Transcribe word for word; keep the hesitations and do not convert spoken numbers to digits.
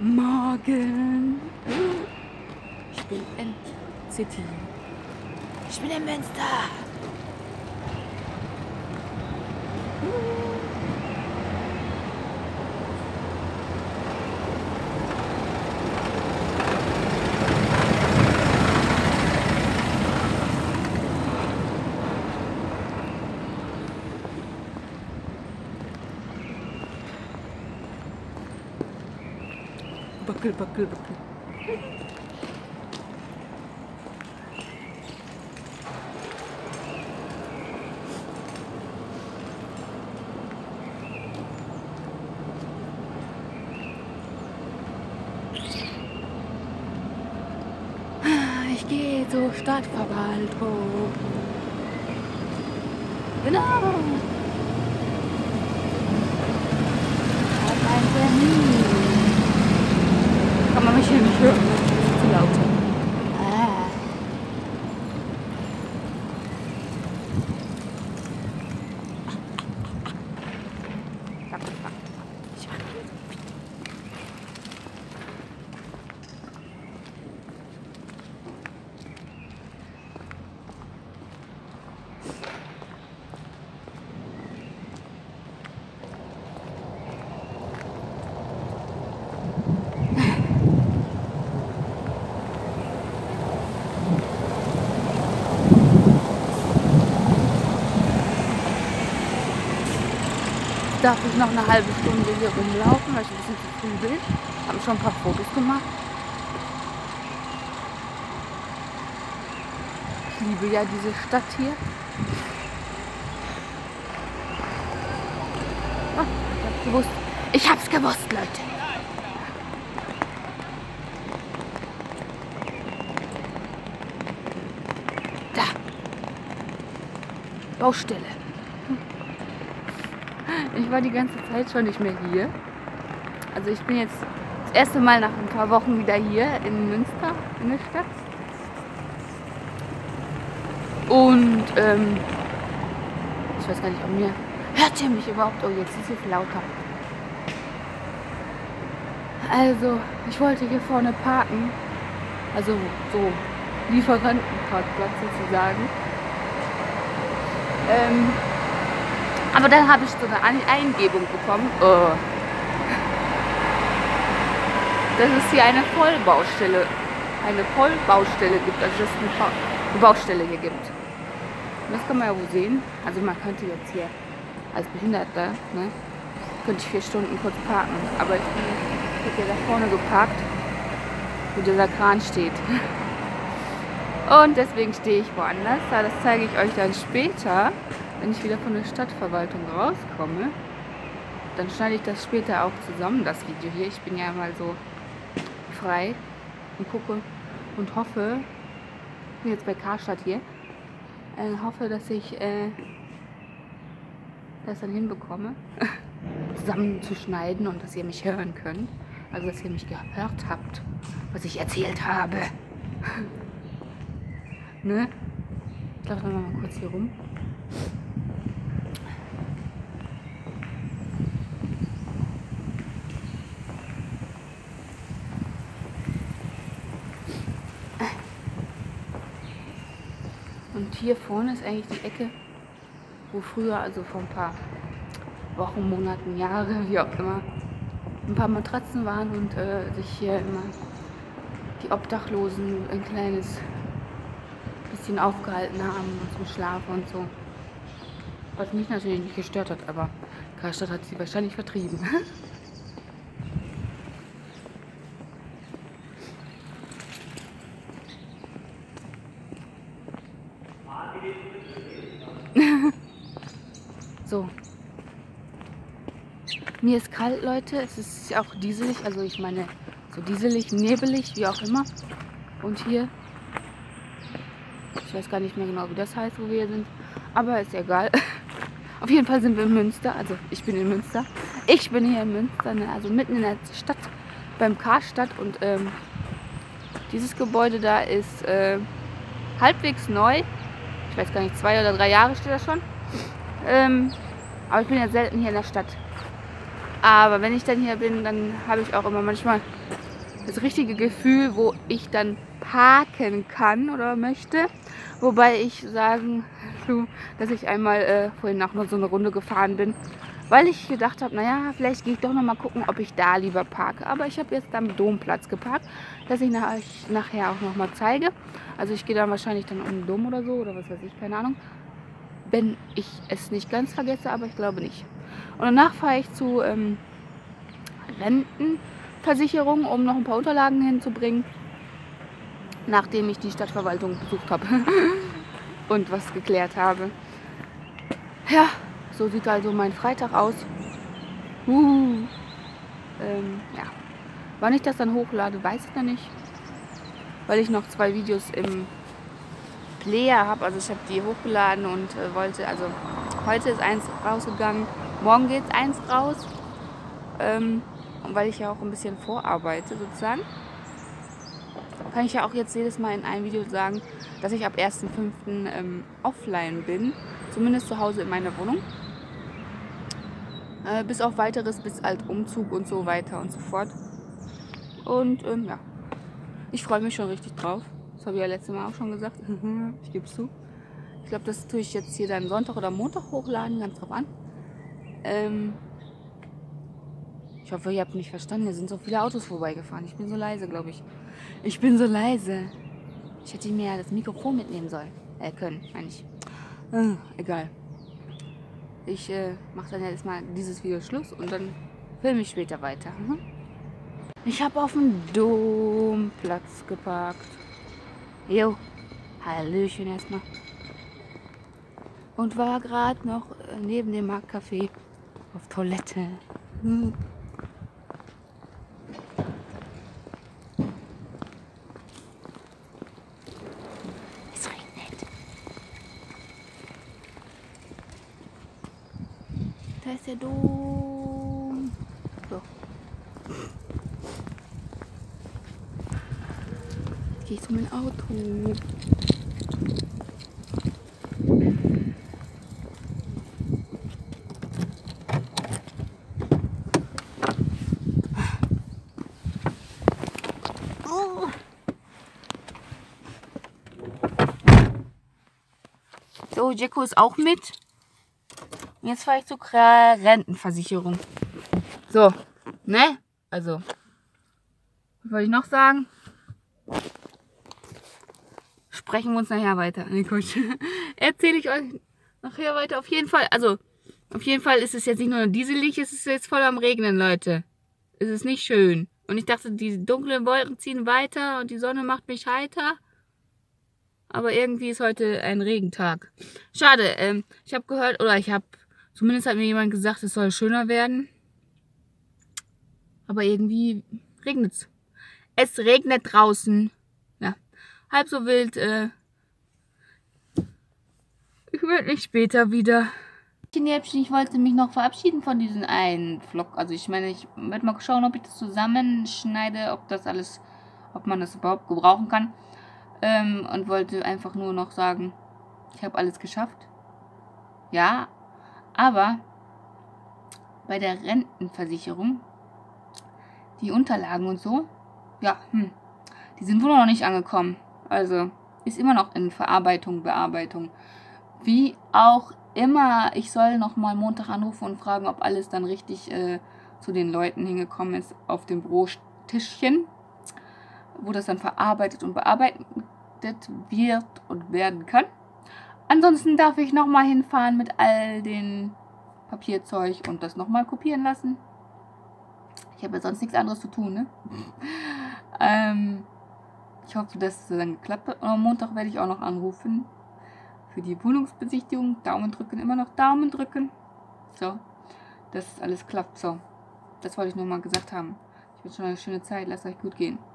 Morgen. Ich bin in City. Ich bin in Münster. Backel, backel, backel. Ich gehe zur Stadtverwaltung. Genau. Ich habe einen Termin. Kann man mich hier nicht hören? Das ist zu laut. Ah. Darf ich noch eine halbe Stunde hier rumlaufen, weil ich ein bisschen zu früh bin. Habe schon ein paar Fotos gemacht. Ich liebe ja diese Stadt hier. Oh, ich hab's gewusst. Ich hab's gewusst, Leute. Da. Baustelle. Ich war die ganze Zeit schon nicht mehr hier. Also ich bin jetzt das erste Mal nach ein paar Wochen wieder hier in Münster, in der Stadt. Und ähm, ich weiß gar nicht, ob mir... Hört ihr mich überhaupt? Oh, jetzt ist es lauter. Also, ich wollte hier vorne parken. Also so Lieferantenparkplatz sozusagen. Ähm... Aber dann habe ich so eine Eingebung bekommen, oh, dass es hier eine Vollbaustelle, eine Vollbaustelle gibt, also dass es eine Baustelle hier gibt. Und das kann man ja wohl sehen. Also man könnte jetzt hier als Behinderter, ne, könnte ich vier Stunden kurz parken. Aber ich bin hier da vorne geparkt, wo dieser Kran steht. Und deswegen stehe ich woanders. Das zeige ich euch dann später. Wenn ich wieder von der Stadtverwaltung rauskomme, dann schneide ich das später auch zusammen, das Video hier. Ich bin ja mal so frei und gucke und hoffe, ich bin jetzt bei Karstadt hier, äh, hoffe, dass ich äh, das dann hinbekomme, zusammenzuschneiden und dass ihr mich hören könnt. Also, dass ihr mich gehört habt, was ich erzählt habe. Ne? Ich laufe dann mal kurz hier rum. Und hier vorne ist eigentlich die Ecke, wo früher, also vor ein paar Wochen, Monaten, Jahre, wie auch immer, ein paar Matratzen waren und äh, sich hier immer die Obdachlosen ein kleines bisschen aufgehalten haben und zum Schlafen und so. Was mich natürlich nicht gestört hat, aber Karstadt hat sie wahrscheinlich vertrieben. So. Mir ist kalt, Leute. Es ist auch dieselig, also ich meine so dieselig, nebelig, wie auch immer. Und hier, ich weiß gar nicht mehr genau, wie das heißt, wo wir sind, aber ist egal. Auf jeden Fall sind wir in Münster, also ich bin in Münster. Ich bin hier in Münster, ne? Also mitten in der Stadt, beim Karstadt. Und ähm, dieses Gebäude da ist äh, halbwegs neu. Ich weiß gar nicht, zwei oder drei Jahre steht das schon. Ähm, aber ich bin ja selten hier in der Stadt. Aber wenn ich dann hier bin, dann habe ich auch immer manchmal das richtige Gefühl, wo ich dann parken kann oder möchte. Wobei ich sagen, dass ich einmal äh, vorhin noch so eine Runde gefahren bin, weil ich gedacht habe, naja, vielleicht gehe ich doch noch mal gucken, ob ich da lieber parke. Aber ich habe jetzt am Domplatz geparkt, dass ich nach, nachher auch noch mal zeige. Also ich gehe dann wahrscheinlich dann um den Dom oder so oder was weiß ich, keine Ahnung. Wenn ich es nicht ganz vergesse, aber ich glaube nicht. Und danach fahre ich zu ähm, Rentenversicherung, um noch ein paar Unterlagen hinzubringen, nachdem ich die Stadtverwaltung besucht habe und was geklärt habe. Ja, so sieht also mein Freitag aus. Uh, ähm, ja. Wann ich das dann hochlade, weiß ich noch nicht, weil ich noch zwei Videos im Player habe. Also ich habe die hochgeladen und äh, wollte, also heute ist eins rausgegangen, morgen geht eins raus, ähm, weil ich ja auch ein bisschen vorarbeite sozusagen. Kann ich ja auch jetzt jedes Mal in einem Video sagen, dass ich ab ersten fünften ähm, offline bin, zumindest zu Hause in meiner Wohnung. Äh, bis auf weiteres, bis halt Umzug und so weiter und so fort. Und ähm, ja, ich freue mich schon richtig drauf. Das habe ich ja letztes Mal auch schon gesagt. Ich gebe es zu. Ich glaube, das tue ich jetzt hier dann Sonntag oder Montag hochladen, ganz drauf an. Ähm ich hoffe, ihr habt mich verstanden. Hier sind so viele Autos vorbeigefahren. Ich bin so leise, glaube ich. Ich bin so leise. Ich hätte mir ja das Mikrofon mitnehmen sollen. Äh, können, meine ich. Äh, egal. Ich äh, mache dann jetzt mal dieses Video Schluss und dann filme ich später weiter. Mhm. Ich habe auf dem Domplatz geparkt. Jo, hallöchen erstmal. Und war gerade noch neben dem Marktcafé auf Toilette. Hm. Es regnet. Da ist der Dom. So. Jetzt gehe ich zu meinem Auto. So, Jacko ist auch mit. Und jetzt fahre ich zur Rentenversicherung. So, ne? Also, was wollte ich noch sagen? Sprechen wir uns nachher weiter. Nee, Quatsch. Erzähle ich euch nachher weiter. Auf jeden Fall, also, auf jeden Fall ist es jetzt nicht nur dieselig, es ist jetzt voll am Regnen, Leute. Es ist nicht schön. Und ich dachte, die dunklen Wolken ziehen weiter und die Sonne macht mich heiter. Aber irgendwie ist heute ein Regentag. Schade, ähm, ich habe gehört, oder ich habe, zumindest hat mir jemand gesagt, es soll schöner werden. Aber irgendwie regnet's. Es regnet draußen. Ja, halb so wild. Äh, ich melde mich später wieder. Ich wollte mich noch verabschieden von diesem einen Vlog. Also ich meine, ich werde mal schauen, ob ich das zusammenschneide, ob das alles, ob man das überhaupt gebrauchen kann. Ähm, und wollte einfach nur noch sagen, ich habe alles geschafft. Ja, aber bei der Rentenversicherung, die Unterlagen und so, ja, hm, die sind wohl noch nicht angekommen. Also ist immer noch in Verarbeitung, Bearbeitung. Wie auch immer, ich soll noch mal Montag anrufen und fragen, ob alles dann richtig äh, zu den Leuten hingekommen ist auf dem Bürotischchen, wo das dann verarbeitet und bearbeitet wird und werden kann. Ansonsten darf ich noch mal hinfahren mit all den Papierzeug und das noch mal kopieren lassen. Ich habe ja sonst nichts anderes zu tun, ne? ähm, ich hoffe, dass es dann geklappt hat. Und am Montag werde ich auch noch anrufen für die Wohnungsbesichtigung. Daumen drücken, immer noch Daumen drücken. So, dass alles klappt. So, das wollte ich nur mal gesagt haben. Ich wünsche euch eine schöne Zeit. Lasst euch gut gehen.